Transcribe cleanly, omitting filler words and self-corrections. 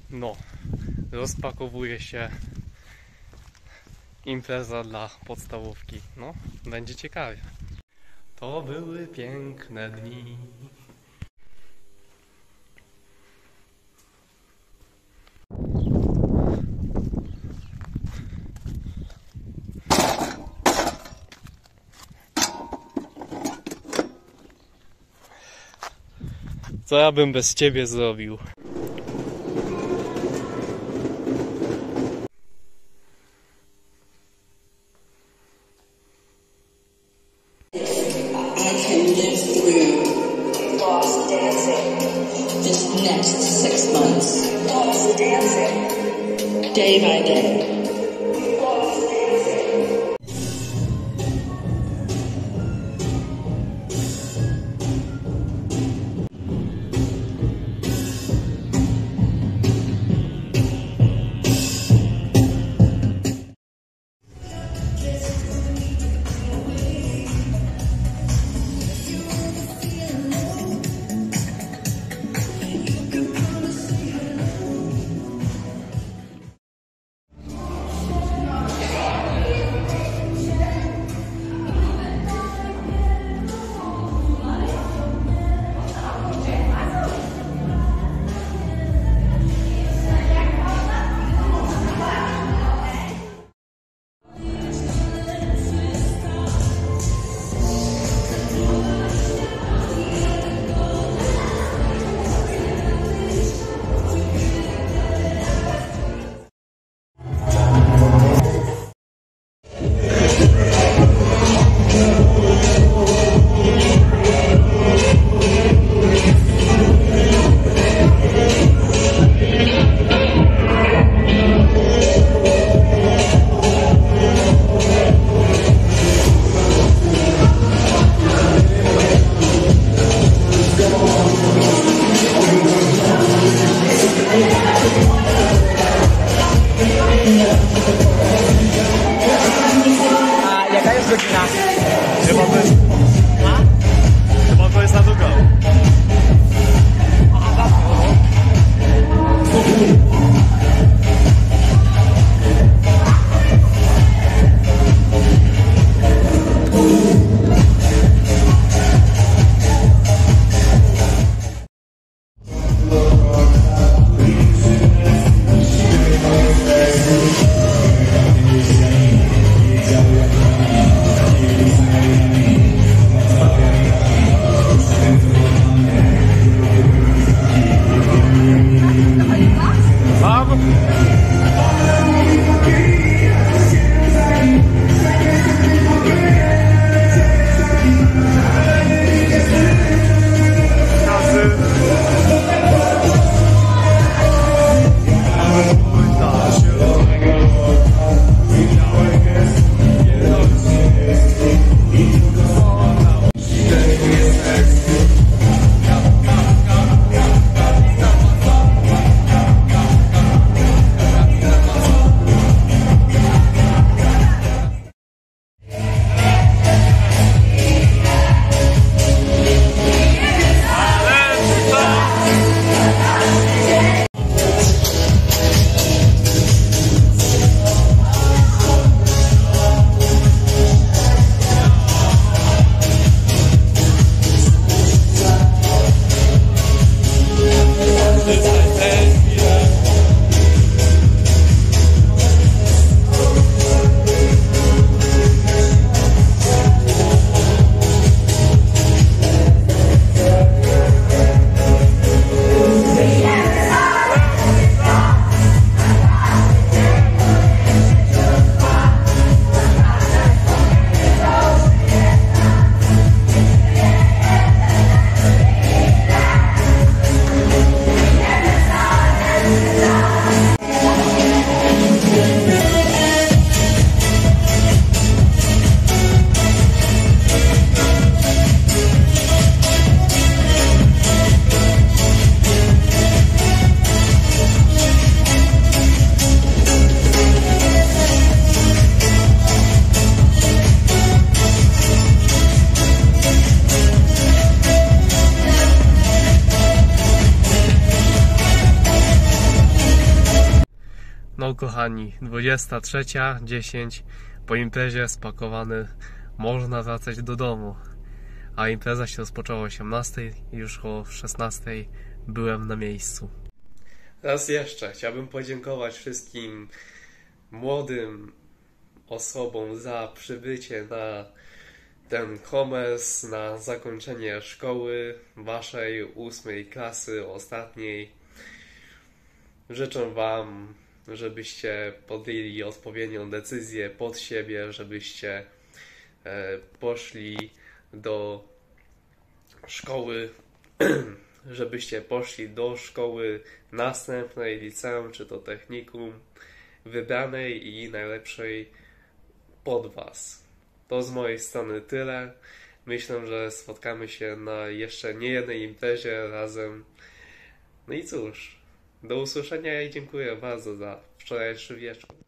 No, rozpakowuje się impreza dla podstawówki. No, będzie ciekawie. To były piękne dni. Co ja bym bez ciebie zrobił? This next 6 months. Lost dancing. Day by day. Lost dancing. kochani, 23:10, po imprezie spakowany, można wracać do domu. A impreza się rozpoczęła o 18:00 i już o 16:00 byłem na miejscu. Raz jeszcze chciałbym podziękować wszystkim młodym osobom za przybycie na ten komers, na zakończenie szkoły waszej 8. klasy, ostatniej. Życzę wam, żebyście podjęli odpowiednią decyzję pod siebie, żebyście poszli do szkoły, żebyście poszli do szkoły następnej, liceum czy to technikum, wybranej i najlepszej pod was. To z mojej strony tyle. Myślę, że spotkamy się na jeszcze nie jednej imprezie razem. No i cóż, do usłyszenia i dziękuję bardzo za wczorajszy wieczór.